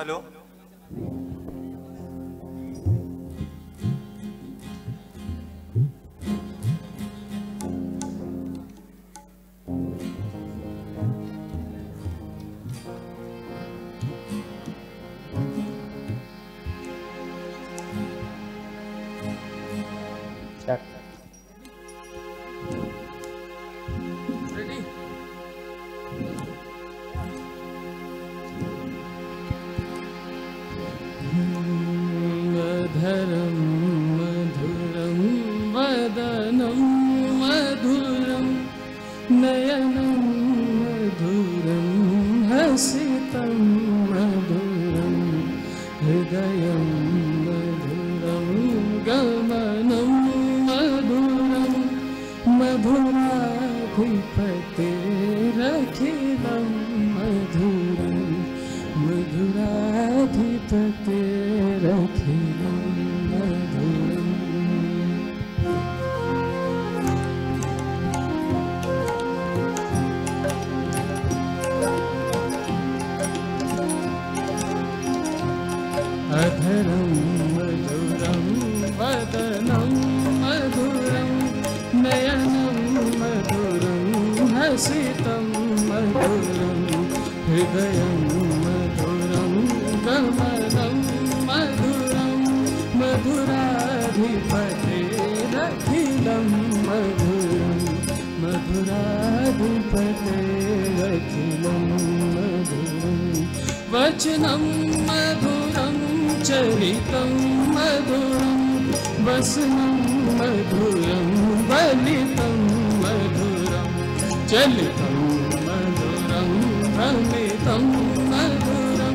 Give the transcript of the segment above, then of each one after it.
Hello वचनं मधुरं चरितं मधुरं वसनं मधुरं वलितं मधुरं चलितं मधुरं भ्रमितं मधुरं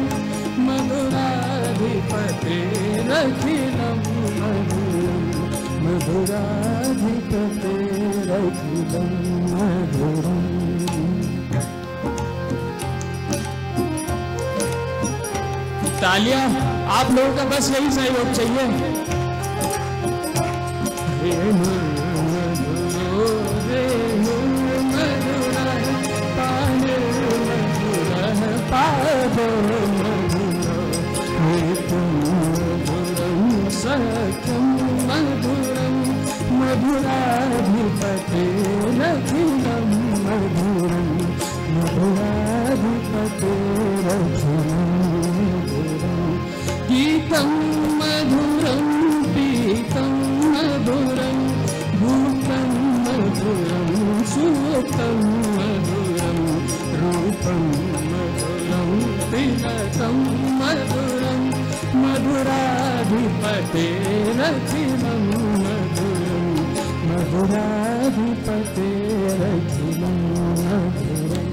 मधुराधिपतेरखिलं मधुरं मधुराधिपतेरखिलं मधुरम्। तालियां आप लोगों का बस यही सहयोग चाहिए। सख्यं मधुरं मधुराधिपतेरखिलं मधुरं मधुराधिपतेरखिलं गीतं मधुरं पीतं मधुरं भूतं मधुरं सुतं मधुरं रूपं मधुरं तिलकं मधुरं मधुराधिपतेरखिलं मधुरं मधुराधिपतेरखिलं मधुरम्।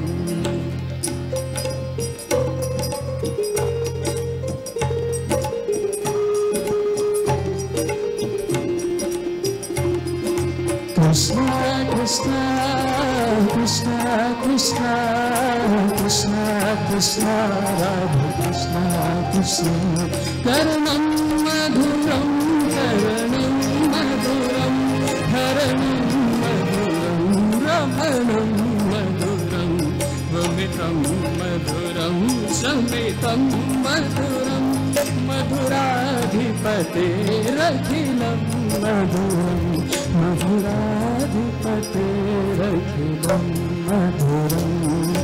कृष्णा कृष्णा कृष्णा कृष्णा कृष्णा कृष्णा राधे कृष्णा कृष्णा करणं मधुरं करणं मधुरं हरणं मधुरं रमणं मधुरं वमितं मधुरं शमितं मधुरं मधुराधिपतेरखिलं मधुरं मधुराधिपतेरखिलं मधुरम्।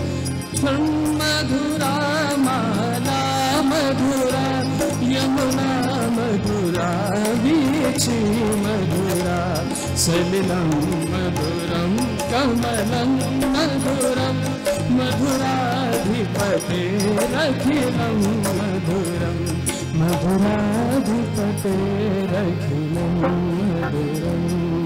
मधुरा माला मधुरा यमुना मधुरा वीची मधुरा सलिलं मधुरं कमलं मधुरं मधुराधिपतेरखिलं मधुरं मधुराधिपतेरखिलं मधुरम्।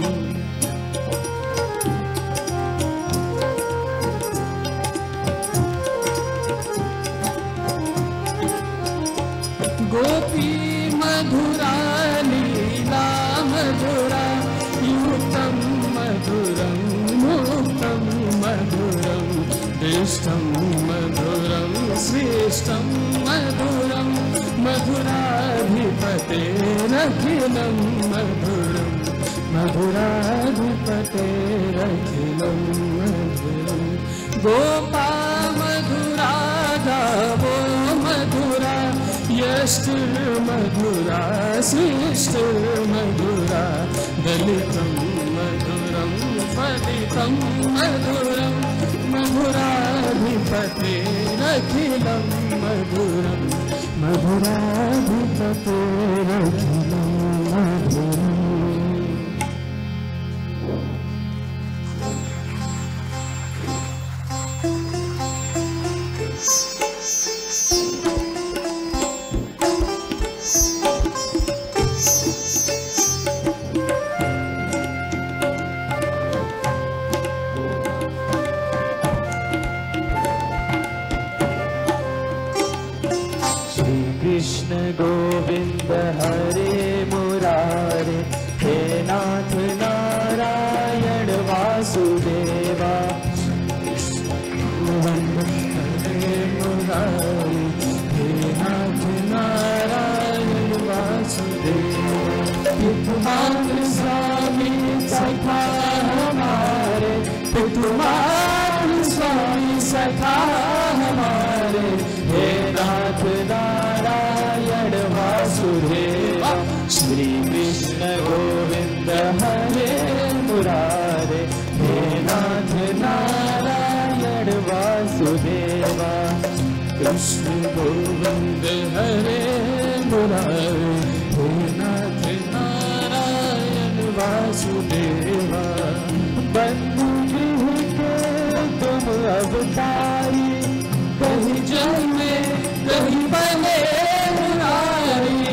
गोपी मधुरा लीला मधुरा युक्तं मधुरं मुक्तं मधुरं दिष्टं मधुरं श्रेष्ठं मधुरं मधुराधिपतेरखिलं मधुरं मधुराधिपतेरखिलं मधुरं। गोपा मधुरा गावो मधुरा सृष्टिर्मधुरा सृष्टिर्मधुरा दलितं मधुरं फलितं मधुरं मधुराधिपतेरखिलं मधुरं मधुराधिपतेरखिलं मधुरम्। कृष्ण गोविंद हरे मुरारे हे नाथ नारायण वासुदेवा। हरे मुरारे हे नाथ नारायण वासुदेवा। पितुमातृ स्वामी सखा हमारे पितुमातृ स्वामी सखा हमारे हे नाथ नारायण वासुदेवा। श्री कृष्ण गोविंद हरे मुरारे हे नाथ नारायण वासुदेवा। कृष्ण गोविंद हरे मुरारे हे नाथ नारायण वासुदेवा। बंधु गृह के तुम अवतारी कहीं जन्मे कहीं बने मुरारी।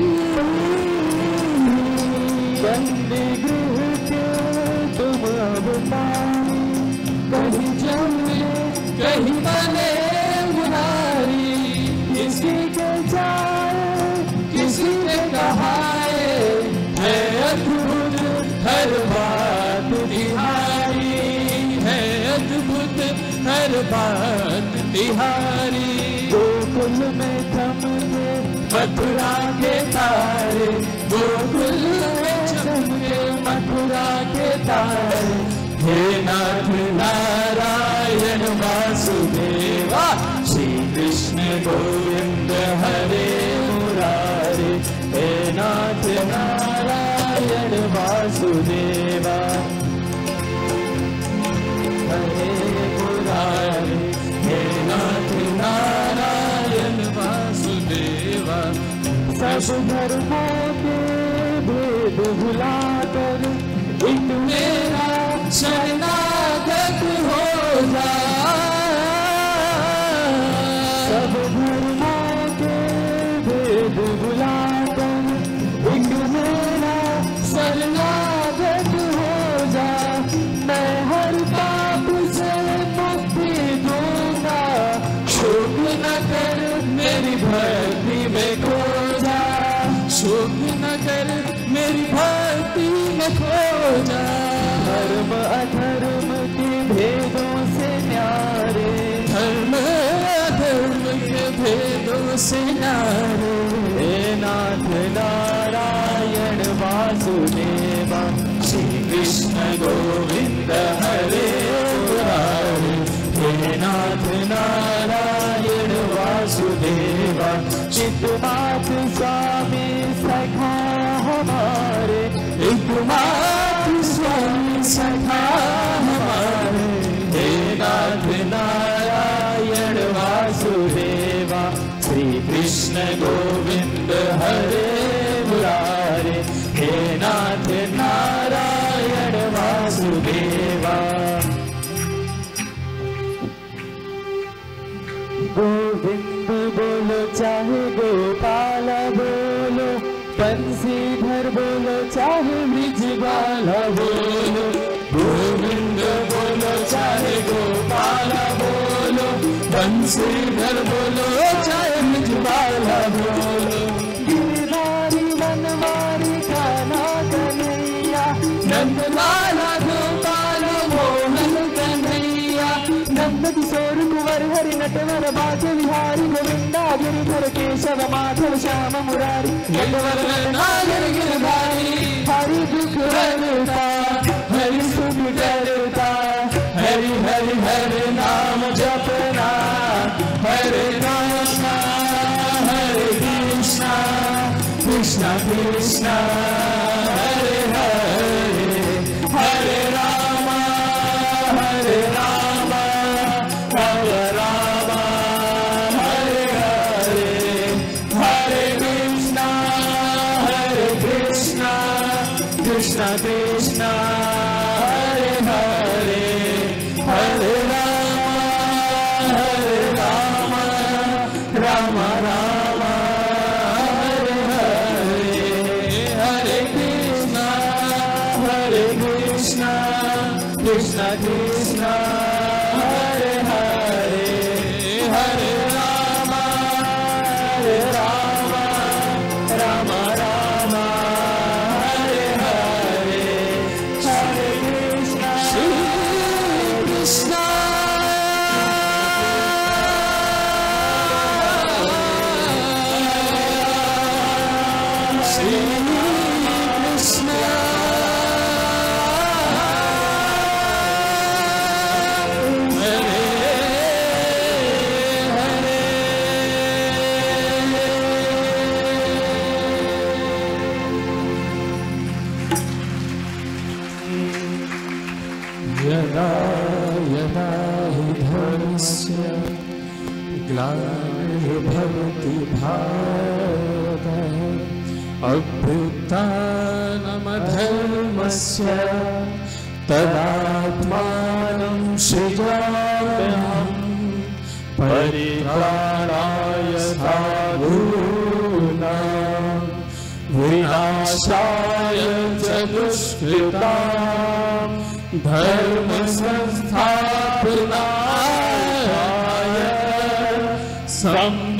बंधु गृह के तुम अवतारी कहीं जन्मे कहीं बने मुरारी। किसी के जाए किसी ने कहाए है अद्भुत हर बात तिहारी है अद्भुत हर बात तिहारी। गोकुल में थमके मथुरा के तारे गोकुल में चमके मथुरा के तारे। हे नाथ नारायण वासुदेवा। श्री कृष्ण गोविंद हरे मुरारे हे नाथ नारायण वासुदेवा। हरे मुरारे हे नाथ नारायण वासुदेवा। सब धर्मों के भेद भुलाकर एक मेरा शरणागत हो जा। सब धर्मों के भेद भुलाकर एक मेरा शरणागत हो जा। मैं हर पाप से मुक्ति दूंगा। शोक न कर मेरी भक्ति में खो जा। शोक न कर मेरी भक्ति में खो जा। धर्म अधर्म के भेदों से न्यारे धर्म अधर्म के भेदों से नारे। हे नाथ नारायण वासुदेवा। श्री कृष्ण गोविंद हरे मुरारे हे नाथ नारायण वासुदेवा। चित्तनाथ स्वामी सखा हमारे एकमात्र स्वामी सखा हमारे। हे नाथ नारायण वासुदेवा। श्री कृष्ण गोविंद हरे मुरारे हे नाथ नारायण वासुदेवा। गोविंद बोलो चाहे गोपाल बोलो, बंसीधर बोलो चाहे ब्रिजबाला बोलो। गोविंद बोलो चाहे गोपाल बोलो, बंसीधर बोलो चाहे ब्रिजबाला बोलो। गिरधारी वनवारी कान्हा कन्हैया, नंदलाला गोपाल मोहन कन्हैया। नंद किशोर कुंवर हरि नटवर बाजे विहारी, गोविंदा गिरिधर केशव माधव श्याम मुरारी। नटवर नागर गिरधारी हरि दुख हरता हरि सुख करता। हरि हरि हरि नाम जपना हरे कृष्णा हरे Krishna Krishna Krishna Hare Hare Hare Rama Hare Rama Rama Rama Hare Hare Hare Krishna Krishna Krishna Hare Hare Hare Rama Rama Rama Hare Hare Hare Krishna Krishna Krishna Hare Hare Hare Rama Rama Rama Hare Hare Hare Krishna Krishna यदा यदा हि धर्मस्य ग्लानिर्भवति भारत अभ्युत्थानमधर्मस्य तदात्मानं सृजाम्यहम् परित्राणाय साधूनां विनाशाय च दुष्कृताम् धर्म संस्थापनाय